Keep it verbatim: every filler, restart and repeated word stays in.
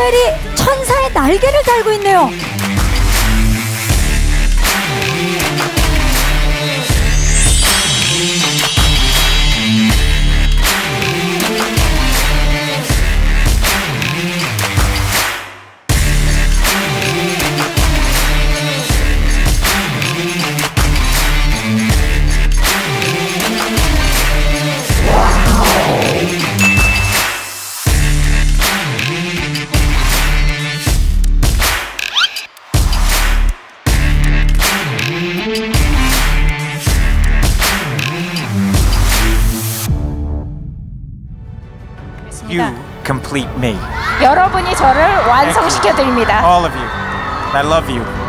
라파엘이 천사의 날개를 달고 있네요. You complete me. 여러분이 저를 완성시켜 드립니다. All of you. I love you.